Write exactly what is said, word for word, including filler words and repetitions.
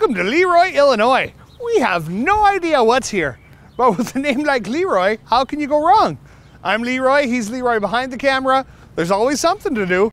Welcome to LeRoy, Illinois. We have no idea what's here, but with a name like LeRoy, how can you go wrong? I'm LeRoy, he's LeRoy behind the camera. There's always something to do.